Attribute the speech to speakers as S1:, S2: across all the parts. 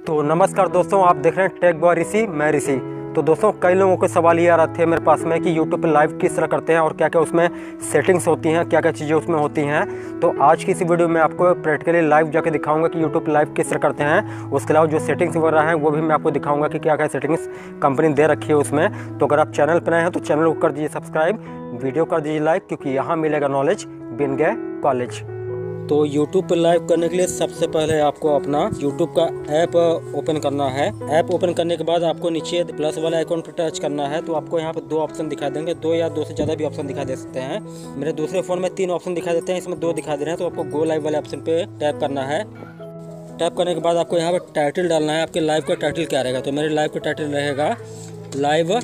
S1: तो नमस्कार दोस्तों, आप देख रहे हैं टेक बॉय ऋषि, मैं ऋषि। तो दोस्तों, कई लोगों के सवाल ये आ रहे थे मेरे पास में कि यूट्यूब पे लाइव किस तरह करते हैं और क्या क्या उसमें सेटिंग्स होती हैं, क्या क्या चीज़ें उसमें होती हैं। तो आज की इसी वीडियो में आपको प्रैक्टिकली लाइव जाके दिखाऊंगा कि यूट्यूब पे लाइव किस तरह करते हैं। उसके अलावा जो सेटिंग्स वगैरह हैं वो भी मैं आपको दिखाऊंगा कि क्या क्या सेटिंग्स कंपनी दे रखी है उसमें। तो अगर आप चैनल पर नए हैं तो चैनल को कर दीजिए सब्सक्राइब, वीडियो कर दीजिए लाइक, क्योंकि यहाँ मिलेगा नॉलेज बिन गए कॉलेज। तो YouTube पर लाइव करने के लिए सबसे पहले आपको अपना YouTube का ऐप ओपन करना है। ऐप ओपन करने के बाद आपको नीचे प्लस वाला आइकॉन पर टच करना है। तो आपको यहाँ पर दो ऑप्शन दिखा देंगे, दो या दो से ज़्यादा भी ऑप्शन दिखा दे सकते हैं। मेरे दूसरे फ़ोन में 3 ऑप्शन दिखा देते हैं, इसमें 2 दिखा दे रहे हैं। तो आपको गो लाइव वाले ऑप्शन पे टैप करना है। टैप करने के बाद आपको यहाँ पर टाइटल डालना है। आपके लाइव का टाइटल क्या रहेगा? तो मेरे लाइव का टाइटल रहेगा लाइव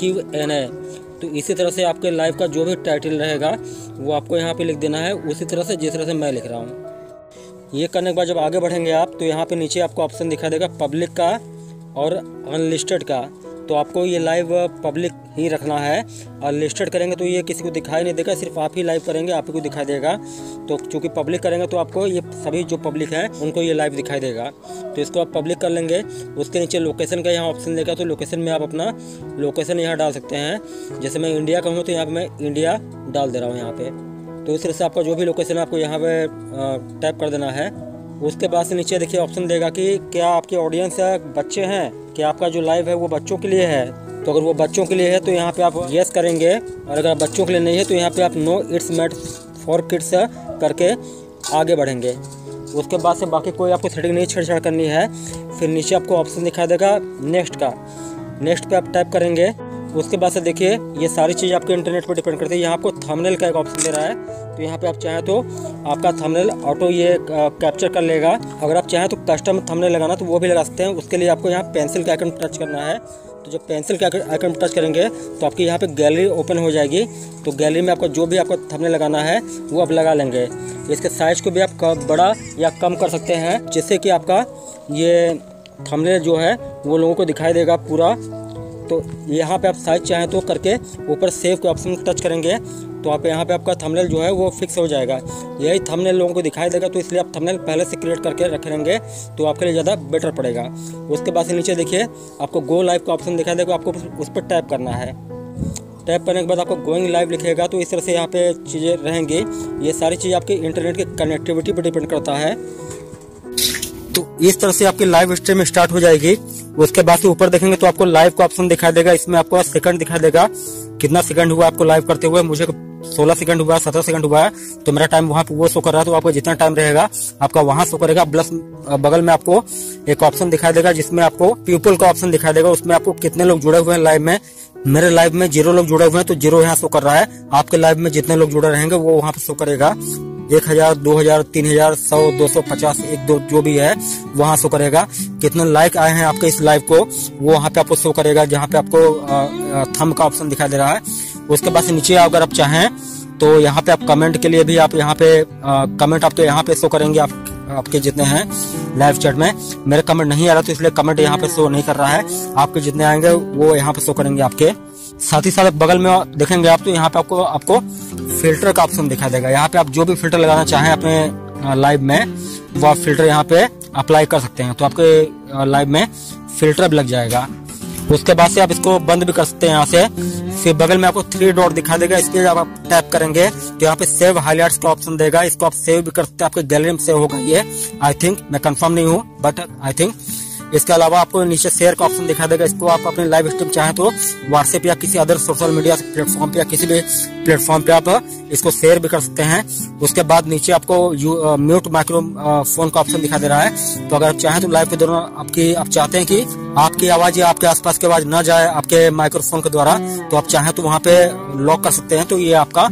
S1: Q&A। तो इसी तरह से आपके लाइव का जो भी टाइटल रहेगा वो आपको यहाँ पे लिख देना है, उसी तरह से जिस तरह से मैं लिख रहा हूँ। ये करने के बाद जब आगे बढ़ेंगे आप, तो यहाँ पे नीचे आपको ऑप्शन दिखा देगा पब्लिक का और अनलिस्टेड का। तो आपको ये लाइव पब्लिक ही रखना है, और लिस्टेड करेंगे तो ये किसी को दिखाई नहीं देगा, सिर्फ आप ही लाइव करेंगे, आप ही को दिखाई देगा। तो चूँकि पब्लिक करेंगे तो आपको ये सभी जो पब्लिक हैं उनको ये लाइव दिखाई देगा। तो इसको आप पब्लिक कर लेंगे। उसके नीचे लोकेशन का यहाँ ऑप्शन देगा, तो लोकेशन में आप अपना लोकेशन यहाँ डाल सकते हैं। जैसे मैं इंडिया का हूँ तो यहाँ पर मैं इंडिया डाल दे रहा हूँ यहाँ पर। तो इस तरह से आपका जो भी लोकेशन है आपको यहाँ पर टैप कर देना है। उसके बाद से नीचे देखिए ऑप्शन देगा कि क्या आपके ऑडियंस बच्चे हैं, क्या आपका जो लाइव है वो बच्चों के लिए है। तो अगर वो बच्चों के लिए है तो यहाँ पे आप यस करेंगे, और अगर बच्चों के लिए नहीं है तो यहाँ पे आप no it's made for kids करके आगे बढ़ेंगे। उसके बाद से बाकी कोई आपको सेटिंग नहीं छेड़छाड़ करनी है। फिर नीचे आपको ऑप्शन दिखाई देगा नेक्स्ट का, नेक्स्ट पे आप टाइप करेंगे। उसके बाद से देखिए ये सारी चीज़ आपके इंटरनेट पर डिपेंड करती है। यहाँ आपको थंबनेल का एक ऑप्शन दे रहा है, तो यहाँ पे आप चाहें तो आपका थंबनेल ऑटो ये कैप्चर कर लेगा। अगर आप चाहें तो कस्टम थंबनेल लगाना तो वो भी लगा सकते हैं। उसके लिए आपको यहाँ पेंसिल का आइकन टच करना है। तो जब पेंसिल का आइकन टच करेंगे तो आपकी यहाँ पे गैलरी ओपन हो जाएगी। तो गैलरी में आपको जो भी आपको थंबनेल लगाना है वो आप लगा लेंगे। इसके साइज़ को भी आप बड़ा या कम कर सकते हैं, जिससे कि आपका ये थंबनेल जो है वो लोगों को दिखाई देगा पूरा। तो यहाँ पे आप साइज चाहें तो करके ऊपर सेव के ऑप्शन टच करेंगे, तो आप यहाँ पे आपका थंबनेल जो है वो फिक्स हो जाएगा। यही थंबनेल लोगों को दिखाई देगा, तो इसलिए आप थंबनेल पहले से क्रिएट करके रखेंगे तो आपके लिए ज़्यादा बेटर पड़ेगा। उसके बाद से नीचे देखिए आपको गो लाइव का ऑप्शन दिखाई देगा, आपको उस पर टैप करना है। टैप करने के बाद आपको गोइंग लाइव लिखेगा। तो इस तरह से यहाँ पे चीज़ें रहेंगी। ये सारी चीज़ आपके इंटरनेट की कनेक्टिविटी पर डिपेंड करता है। तो इस तरह से आपकी लाइव स्ट्रीम स्टार्ट हो जाएगी। उसके बाद से ऊपर देखेंगे तो आपको लाइव का ऑप्शन दिखाई देगा। इसमें आपको सेकंड दिखाई देगा, कितना सेकंड हुआ आपको लाइव करते हुए। मुझे 16 सेकंड हुआ, 17 सेकंड हुआ है, तो मेरा टाइम वहाँ पे वो शो कर रहा है। तो आपको जितना टाइम रहेगा आपका वहाँ शो करेगा। प्लस बगल में आपको एक ऑप्शन दिखाई देगा जिसमें आपको पीपल का ऑप्शन दिखाई देगा। उसमें आपको कितने लोग जुड़े हुए हैं लाइव में। मेरे लाइव में 0 लोग जुड़े हुए हैं, तो 0 यहाँ शो कर रहा है। आपके लाइव में जितने लोग जुड़े रहेंगे वो वहाँ पे शो करेगा। 1000, 2000, 3000, 100, 250, 1, 2 जो भी है वहाँ शो करेगा। कितने लाइक आए हैं आपके इस लाइव को वो वहाँ पे आपको शो करेगा, जहाँ पे आपको थंब का ऑप्शन दिखाई दे रहा है। उसके बाद से नीचे अगर आप चाहें तो यहाँ पे आप कमेंट के लिए भी आप यहाँ पे कमेंट आपके यहाँ पे शो करेंगे। आपके जितने हैं लाइव चैट में, मेरे कमेंट नहीं आ रहा तो इसलिए कमेंट यहाँ पे शो नहीं कर रहा है। आपके जितने आएंगे वो यहाँ पे शो करेंगे आपके। साथ ही साथ बगल में देखेंगे आप तो यहाँ पे आपको फिल्टर का ऑप्शन दिखाई देगा। यहाँ पे आप जो भी फिल्टर लगाना चाहें अपने लाइव में वो आप फिल्टर यहाँ पे अप्लाई कर सकते हैं। तो आपके लाइव में फिल्टर भी लग जाएगा। उसके बाद से आप इसको बंद भी कर सकते हैं यहाँ से। फिर बगल में आपको 3 डॉट दिखा देगा, इस पे जब आप टैप करेंगे तो यहाँ पे सेव हाइलाइट्स का ऑप्शन देगा। इसको आप सेव भी कर सकते हैं, आपके गैलरी में सेव होगा ये। आई थिंक, मैं कंफर्म नहीं हूँ बट आई थिंक। इसके अलावा आपको नीचे शेयर का ऑप्शन दिखा देगा। इसको आप अपने लाइव स्ट्रीम चाहें तो व्हाट्सएप या किसी अदर सोशल मीडिया प्लेटफॉर्म पे या किसी भी प्लेटफॉर्म पे आप इसको शेयर भी कर सकते हैं। उसके बाद नीचे आपको म्यूट माइक्रोफोन का ऑप्शन दिखा दे रहा है। तो अगर आप चाहें तो लाइव के दौरान आप चाहते हैं कि आपकी आवाज या आपके आसपास की आवाज ना जाए आपके माइक्रोफोन के द्वारा, तो आप चाहें तो वहाँ पे लॉक कर सकते हैं। तो ये आपका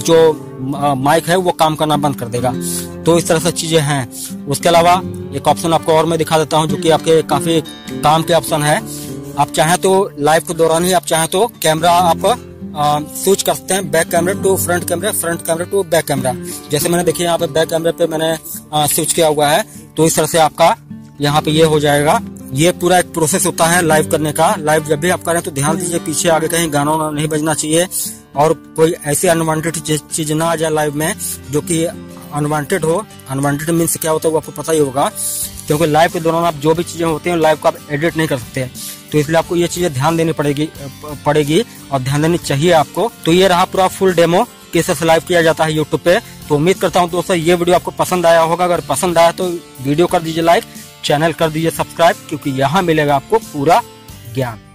S1: जो माइक है वो काम करना बंद कर देगा। तो इस तरह से चीजें हैं। उसके अलावा एक ऑप्शन आपको और मैं दिखा देता हूं, जो कि आपके काफी काम के ऑप्शन है। आप चाहें तो लाइव के दौरान ही आप चाहें तो कैमरा आप स्विच कर सकते हैं, back camera to front camera, front camera to back camera. जैसे मैंने देखिए यहाँ पे बैक कैमरे पे मैंने स्विच किया हुआ है। तो इस तरह से आपका यहाँ पे ये हो जाएगा। ये पूरा एक प्रोसेस होता है लाइव करने का। लाइव जब भी आप करें तो ध्यान दीजिए पीछे आगे कहीं गाना नहीं बजना चाहिए, और कोई ऐसी अनवांटेड चीज ना आ जाए लाइव में जो कि अनवांटेड हो। अनवांटेड मीन्स क्या होता है वो आपको पता ही होगा। क्योंकि लाइव के दौरान आप जो भी चीज़ें होती हैं लाइव को आप एडिट नहीं कर सकते हैं। तो इसलिए आपको ये चीज़ें ध्यान देनी पड़ेगी और ध्यान देनी चाहिए आपको। तो ये रहा पूरा फुल डेमो कैसे लाइव किया जाता है यूट्यूब पे। तो उम्मीद करता हूँ दोस्तों ये वीडियो आपको पसंद आया होगा। अगर पसंद आया तो वीडियो कर दीजिए लाइक, चैनल कर दीजिए सब्सक्राइब, क्योंकि यहाँ मिलेगा आपको पूरा ज्ञान।